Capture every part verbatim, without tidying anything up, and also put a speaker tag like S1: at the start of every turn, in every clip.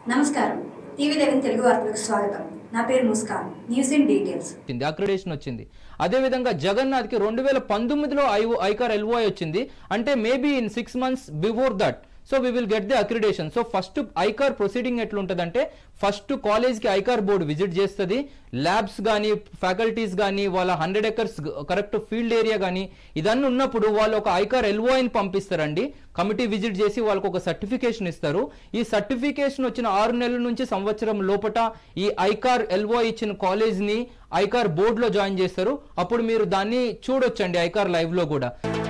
S1: నమస్కారం TV eleven Telugu వార్తలకు స్వాగతం. నా పేరు Muskan. News in details.
S2: Accreditation వచ్చింది. అదే విధంగా జగన్నాథ్ కి రెండు వేల పంతొమ్మిదిలో ఐకార్ ఎల్ఓఐ వచ్చింది. అంటే maybe in six months before that so we will get the accreditation. So first ICAR proceeding ఎట్లుంటుందంటే ఫస్ట్ కాలేజ్కి ఐకార్ బోర్డు విజిట్ చేస్తుంది. ల్యాబ్స్ కానీ ఫ్యాకల్టీస్ కానీ వాళ్ళ hundred acres correct field area కానీ ఇదన్నీ ఉన్నప్పుడు వాళ్ళు ఒక ఐకార్ ఎల్ఓఐని పంపిస్తారండి. కమిటీ విజిట్ చేసి వాళ్ళకు ఒక సర్టిఫికేషన్ ఇస్తారు. ఈ సర్టిఫికేషన్ వచ్చిన ఆరు నెలల నుంచి సంవత్సరం లోపట ఈ ఐకార్ ఎల్ఓఐ ఇచ్చిన కాలేజ్ని ఐకార్ బోర్డులో జాయిన్ చేస్తారు. అప్పుడు మీరు దాన్ని చూడొచ్చండి ఐకార్ లైవ్లో కూడా.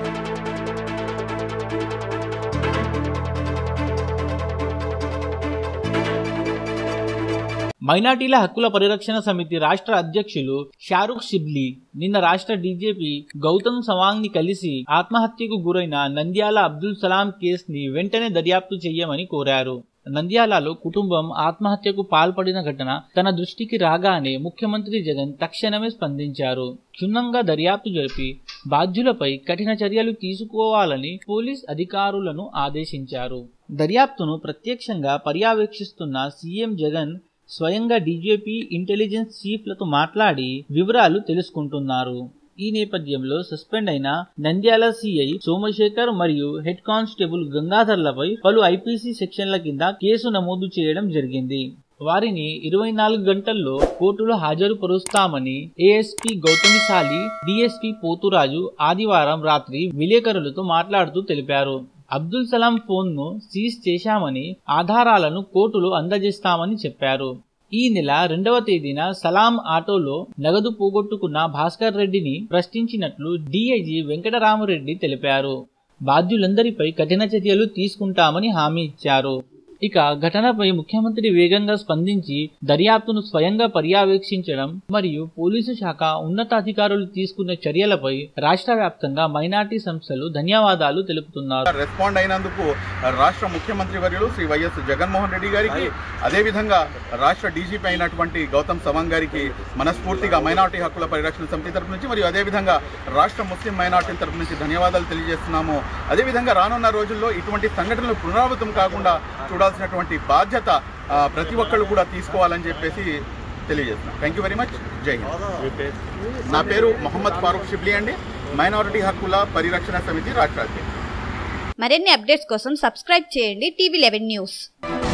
S3: మైనార్టీల హక్కుల పరిరక్షణ సమితి రాష్ట్ర అధ్యక్షులు షారుఖ్ షిబ్లీ నిన్న రాష్ట్ర డీజీపీ గౌతమ్ సవాంగ్ ని కలిసి ఆత్మహత్యకు గురైన నంద్యాల అబ్దుల్ సలాం కేసుని వెంటనే దర్యాప్తు చేయమని కోరారు. నంద్యాలలో కుటుంబం ఆత్మహత్యకు పాల్పడిన ఘటన తన దృష్టికి రాగానే ముఖ్యమంత్రి జగన్ తక్షణమే స్పందించారు. క్షుణ్ణంగా దర్యాప్తు జరిపి బాధ్యులపై కఠిన చర్యలు తీసుకోవాలని పోలీస్ అధికారులను ఆదేశించారు. దర్యాప్తును ప్రత్యక్షంగా పర్యవేక్షిస్తున్న సీఎం జగన్ స్వయంగా డీజీపీ ఇంటెలిజెన్స్ చీఫ్లతో మాట్లాడి వివరాలు తెలుసుకుంటున్నారు. ఈ నేపథ్యంలో సస్పెండ్ అయిన నంద్యాల సీఐ సోమశేఖర్ మరియు హెడ్ కానిస్టేబుల్ గంగాధర్లపై పలు ఐపీసీ సెక్షన్ల కింద కేసు నమోదు చేయడం జరిగింది. వారిని ఇరవై నాలుగు గంటల్లో కోర్టులో హాజరుపరుస్తామని ఏఎస్పీ గౌతమిశాలి, డీఎస్పీ పోతురాజు ఆదివారం రాత్రి విలేకరులతో మాట్లాడుతూ తెలిపారు. అబ్దుల్ సలాం ఫోన్ ను సీజ్ చేశామని, ఆధారాలను కోర్టులో అందజేస్తామని చెప్పారు. ఈ నెల రెండవ తేదీన సలాం ఆటోలో నగదు పోగొట్టుకున్న భాస్కర్ రెడ్డిని ప్రశ్నించినట్లు డీఐజీ వెంకటరామరెడ్డి తెలిపారు. బాధ్యులందరిపై కఠిన చర్యలు తీసుకుంటామని హామీ ఇచ్చారు. ఇక ఘటనపై ముఖ్యమంత్రి వేగంగా స్పందించి దర్యాప్తును స్వయంగా పర్యవేక్షించడం మరియు పోలీసు శాఖ ఉన్నతాధికారులు తీసుకున్న చర్యలపై రాష్ట్ర వ్యాప్తంగా మైనార్టీ సంస్థలు ధన్యవాదాలు తెలుపుతున్నారు.
S4: రెస్పాండ్ అయినందుకు రాష్ట్ర ముఖ్యమంత్రి వర్యులు శ్రీ వైఎస్ జగన్మోహన్ రెడ్డి గారికి, అదేవిధంగా రాష్ట్ర డీజీపీ అయినటువంటి గౌతమ్ సవాంగ్ గారికి మనస్ఫూర్తిగా మైనార్టీ హక్కుల పరిరక్షణ సమితి తరపు నుంచి మరియు అదేవిధంగా రాష్ట్ర ముస్లిం మైనార్టీల తరపు నుంచి ధన్యవాదాలు తెలియజేస్తున్నాము. అదేవిధంగా రానున్న రోజుల్లో ఇటువంటి సంఘటనలు పునరావృతం కాకుండా చూడాల్సినటువంటి బాధ్యత ప్రతి ఒక్కళ్ళు కూడా తీసుకోవాలని చెప్పేసి తెలియజేస్తున్నాం. Thank you very much. Jai Hind. నా పేరు మొహమ్మద్ ఫారూక్ షిబ్లీ అండి, మైనారిటీ హక్కుల పరిరక్షణ సమితి రాష్ట్ర అధ్యక్షుడు.
S5: మరిన్ని అప్డేట్స్ కోసం సబ్స్క్రైబ్ చేయండి టీవీ లెవెన్ న్యూస్.